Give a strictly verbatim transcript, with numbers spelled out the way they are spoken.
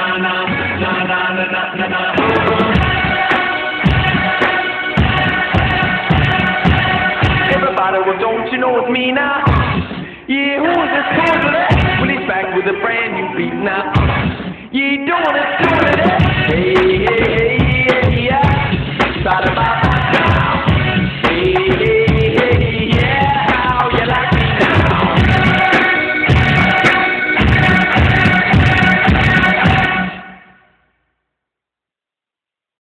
Everybody, well, don't you know it's me now? Yeah, who is this? Who is this? Well, he's back with a brand new beat now.